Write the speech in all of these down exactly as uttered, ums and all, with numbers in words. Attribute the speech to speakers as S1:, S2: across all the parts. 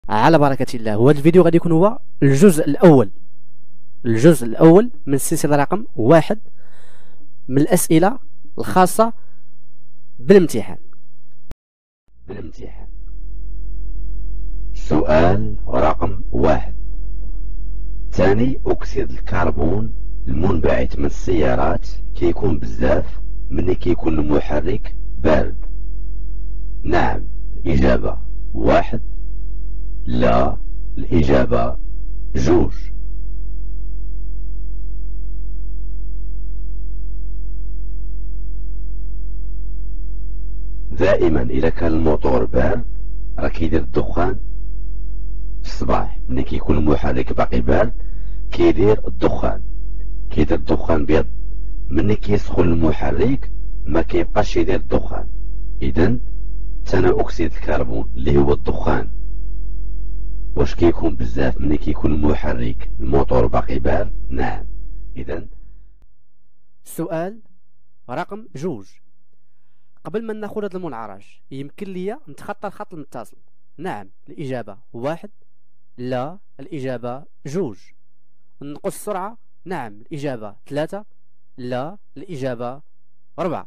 S1: على بركة الله. وهذا الفيديو غادي يكون هو الجزء الأول الجزء الأول من السلسلة رقم واحد من الأسئلة الخاصة بالامتحان بالامتحان
S2: سؤال رقم واحد: ثاني أكسيد الكربون المنبعث من السيارات كيكون بزاف ملي كيكون المحرك بارد. نعم الإجابة واحد، لا الإجابة جوج. دائما إذا كان الموتور بارد راه كيدير الدخان في الصباح، ملي كيكون المحرك باقي بارد كيدير الدخان كيدير الدخان بيض. ملي كيسخن المحرك ما كيبقاش يدير الدخان. إذا ثاني أكسيد الكربون اللي هو الدخان واش كيكون بزاف ملي كيكون المحرك الموتور باقي بارد؟ نعم. إذا
S1: السؤال رقم جوج: قبل ما ناخذ هذا المنعرج يمكن لي نتخطى الخط المتصل؟ نعم الإجابة واحد، لا الإجابة جوج. نقص السرعة؟ نعم الإجابة ثلاثة، لا الإجابة أربعة.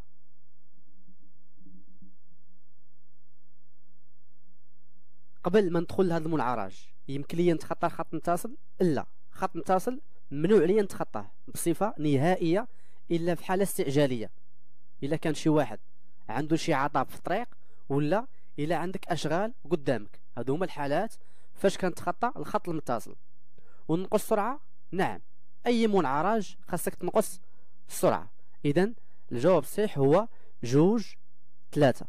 S1: قبل ما ندخل لهذا المنعرج يمكن لي نتخطى الخط المتصل؟ لا، خط متصل ممنوع لي نتخطاه بصفة نهائية إلا في حالة استعجالية، إلا كان شي واحد عنده شي عطب في الطريق ولا إلا عندك أشغال قدامك. هادو هما الحالات فاش كنتخطى الخط المتصل. ونقص السرعة؟ نعم أي منعرج خاصك تنقص السرعة. إذا الجواب الصحيح هو جوج ثلاثة.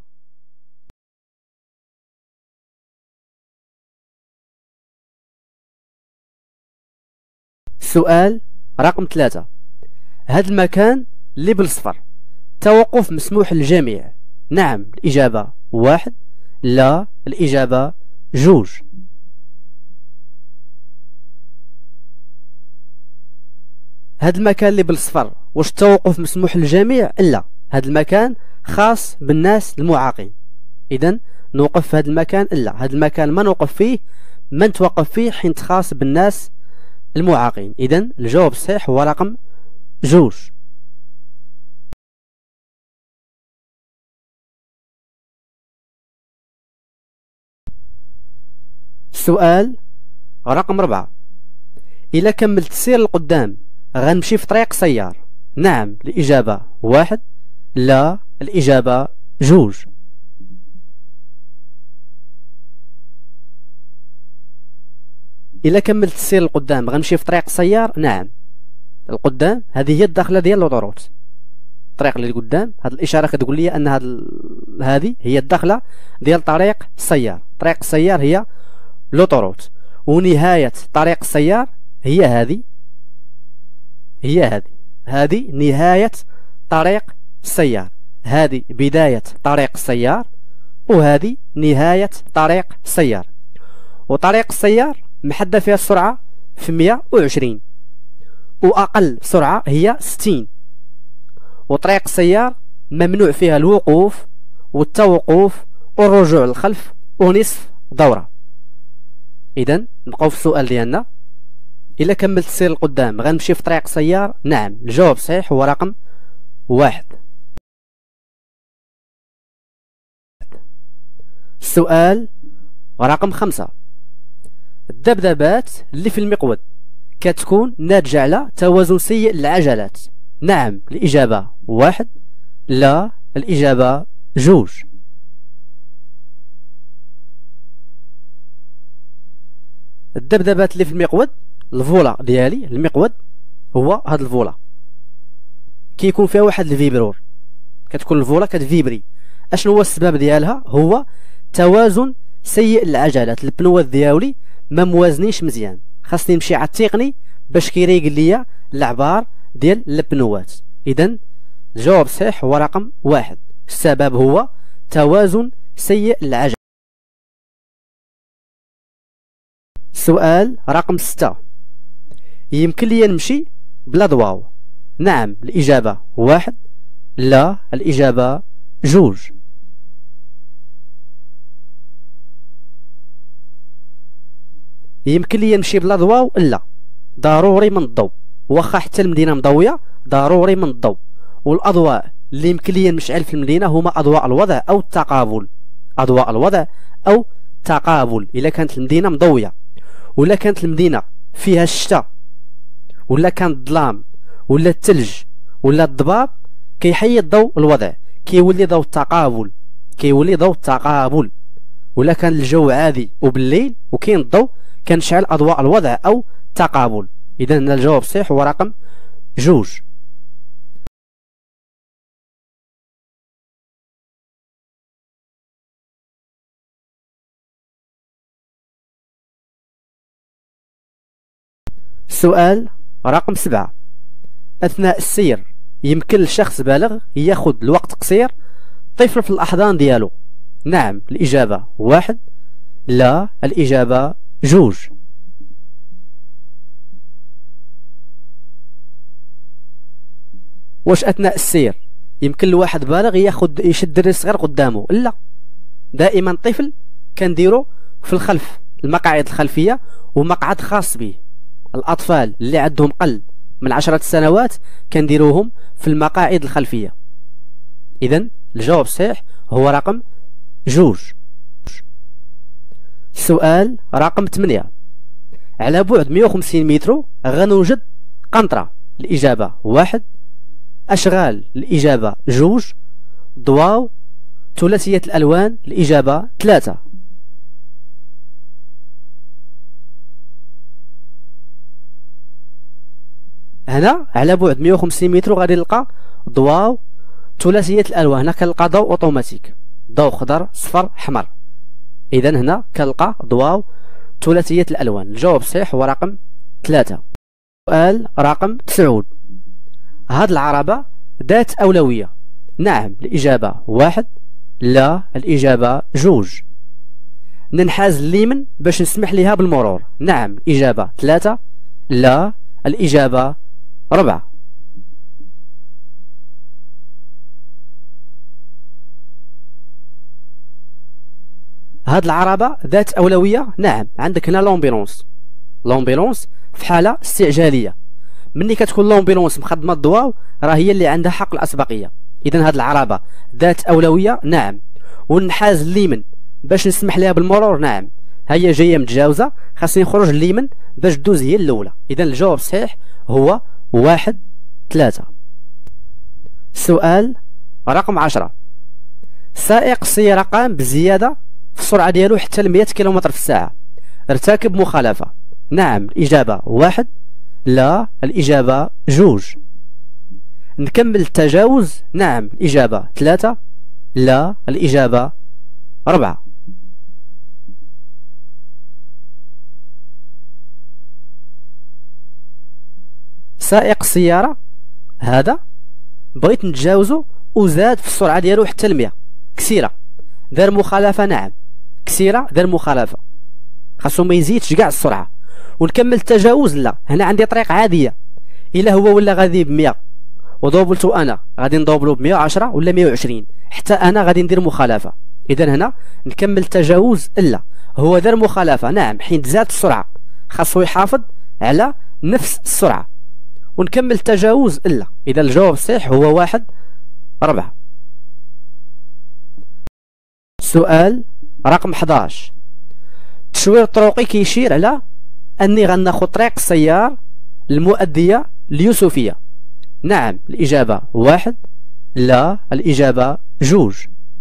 S1: السؤال رقم ثلاثة: هذا المكان اللي بالصفر توقف مسموح للجميع؟ نعم الإجابة واحد، لا الإجابة جوج. هذا المكان اللي بالصفر واش التوقف مسموح للجميع؟ لا، هذا المكان خاص بالناس المعاقين. إذا نوقف في هذا المكان؟ لا، هذا المكان ما نوقف فيه، ما نتوقف فيه حيت خاص بالناس المعاقين. إذا الجواب الصحيح هو رقم جوج. السؤال رقم أربعة: إلا كملت السير لقدام غنمشي في طريق سيار؟ نعم الإجابة واحد، لا الإجابة جوج. إلا كملت السير لقدام غنمشي في طريق سيار؟ نعم القدام هذه هي الداخلة ديال لوطوروت. الطريق اللي قدام هذه الإشارة كتقول لي أن هذه هي الداخلة ديال طريق السيار. طريق السيار هي لوطوروت، ونهاية طريق السيار هي هذه هي هذه هذه نهاية طريق السيار. هذه بداية طريق السيار وهذه نهاية طريق السيار. وطريق السيار محدد فيها السرعة في مئة وعشرين، وأقل سرعة هي ستين. وطريق السيار ممنوع فيها الوقوف والتوقف والرجوع للخلف ونصف دورة. إذا نبقاو في السؤال ديالنا: إلا كملت السير لقدام غنمشي في طريق سيار؟ نعم الجواب الصحيح هو رقم واحد. السؤال رقم خمسة: الذبذبات اللي في المقود كتكون ناتجة على توازن سيء للعجلات؟ نعم الإجابة واحد، لا الإجابة جوج. الذبذبات اللي في المقود، الفولا ديالي المقود هو هاد الفولا كيكون فيها واحد الفيبرور، كتكون الفولا كتفيبري. اشنو هو السبب ديالها؟ هو توازن سيء للعجلات. البنوات ديالي ما موازنينش مزيان، خاصني نمشي على التقني باش كيريق ليا العبار ديال البنوات. اذا الجواب الصحيح هو رقم واحد، السبب هو توازن سيء للعجلات. سؤال رقم ستة: يمكن لي نمشي بلا ضواو؟ نعم الإجابة واحد، لا الإجابة جوج. يمكن لي نمشي بلا ضواء؟ لا، ضروري من الضوء. واخا حتى المدينه مضويه ضروري من الضوء. والاضواء اللي يمكن لي نشعل في المدينه هما اضواء الوضع او التقابل. اضواء الوضع او تقابل. الا كانت المدينه مضويه ولا كانت المدينه فيها الشتاء ولا كان الظلام ولا الثلج ولا الضباب، كيحيد ضوء الوضع، كيولي ضوء التقابل، كيولي ضوء التقابل. ولا كان الجو عادي وبالليل وكاين الضوء، كنشعل اضواء الوضع او تقابل. اذا هنا الجواب الصحيح هو رقم جوج. السؤال رقم سبعة. أثناء السير يمكن لشخص بالغ ياخد الوقت قصير طفل في الأحضان ديالو؟ نعم الإجابة واحد، لا الإجابة جوج. واش أثناء السير يمكن لواحد بالغ ياخد يشد دري صغير قدامه؟ لا، دائما طفل كنديرو في الخلف، المقاعد الخلفية ومقعد خاص به. الأطفال اللي عندهم قل من عشرة سنوات كنديروهم في المقاعد الخلفية. إذن الجواب الصحيح هو رقم جوج. السؤال رقم ثمانية. على بعد مئة وخمسين متر غنوجد قنطرة؟ الإجابة واحد، أشغال الإجابة جوج، ضواو، ثلاثية الألوان الإجابة ثلاثة. هنا على بعد مئة وخمسين متر غادي نلقى ضواو ثلاثية الألوان. هنا كنلقى ضوء أوتوماتيك، ضوء خضر صفر حمر. إذا هنا كنلقى ضواو ثلاثية الألوان. الجواب الصحيح هو رقم ثلاثة. سؤال رقم تسعود. هاد العربة ذات أولوية؟ نعم الإجابة واحد، لا الإجابة جوج. ننحاز اليمين باش نسمح لها بالمرور؟ نعم الإجابة ثلاثة، لا الإجابة ربعة. هاد العربة ذات أولوية؟ نعم. عندك هنا لومبيلونس. لومبيلونس في حالة استعجالية، مني كتكون لومبيلونس مخدمة الضواو راه هي اللي عندها حق الأسبقية. إذا هاد العربة ذات أولوية؟ نعم. ونحاز اليمين باش نسمح لها بالمرور؟ نعم. هي جاية متجاوزة، خاصني نخرج اليمين باش دوز هي الأولى. إذا الجواب الصحيح هو واحد ثلاثة. السؤال رقم عشرة. سائق السيارة قام بزيادة في السرعة ديالو حتى ل مئة كيلومتر في الساعة، ارتكب مخالفة؟ نعم الإجابة واحد، لا الإجابة جوج. نكمل التجاوز؟ نعم الإجابة ثلاثة، لا الإجابة أربعة. سائق السيارة هذا بغيت نتجاوزو وزاد في السرعة ديالو حتى المئة، كسيرة، دار مخالفة؟ نعم كسيرة دار مخالفة، خاصو ما يزيدش كاع السرعة. ونكمل التجاوز؟ لا، هنا عندي طريق عادية، إلا هو ولا غادي بمئة ودوبلتو أنا غادي ندوبلو بمئة وعشرة ولا مئة وعشرين، حتى أنا غادي ندير مخالفة. إذا هنا نكمل التجاوز؟ لا، هو دار مخالفة نعم، حين زاد السرعة خاصو يحافظ على نفس السرعة. ونكمل التجاوز؟ لا. إذا الجواب الصحيح هو واحد أربعة. سؤال رقم حداش. التشوير الطرقي كيشير على أني غناخد طريق السيار المؤدية ليوسفية؟ نعم الإجابة واحد، لا الإجابة جوج.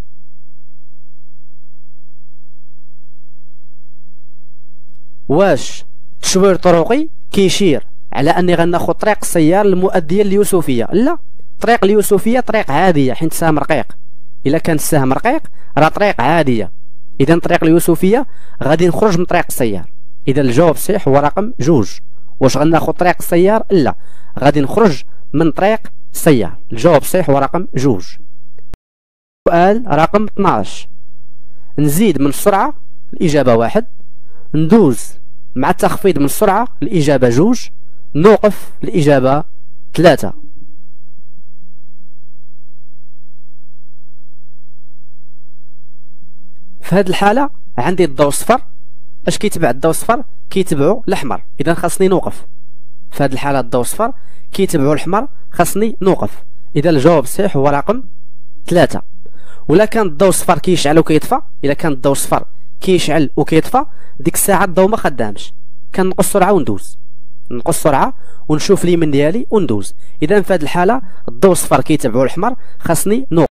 S1: واش التشوير الطرقي كيشير على أني غناخد طريق السيار المؤدية ليوسفية؟ لا، طريق اليوسفية طريق عادية حيت السهم رقيق. إلا كان السهم رقيق راه طريق عادية، إذا طريق اليوسفية غادي نخرج من طريق السيار. إذا الجواب الصحيح هو رقم جوج. واش غناخد طريق السيار؟ لا، غادي نخرج من طريق السيار. الجواب الصحيح هو رقم جوج. سؤال رقم اثناش. نزيد من السرعة؟ الإجابة واحد. ندوز مع التخفيض من السرعة؟ الإجابة جوج. نوقف؟ الإجابة ثلاثة. في هذه الحالة عندي الضوء صفر، اش كيتبع الضوء الصفر؟ كيتبعوا الاحمر، اذا خاصني نوقف. في هذه الحاله الضوء الصفر كيتبعوا الاحمر، خاصني نوقف. اذا الجواب الصحيح هو رقم ثلاثة. ولا كان الضوء الصفر كيشعل وكيطفى، الا كان الضوء الصفر كيشعل وكيطفى، ديك الساعه الضوء ما خدامش، كنقص السرعه وندوز، نقص السرعه ونشوف اليمين ديالي وندوز. اذا في هذه الحاله الضوء الصفر كيتبعوا الاحمر، خاصني نوقف.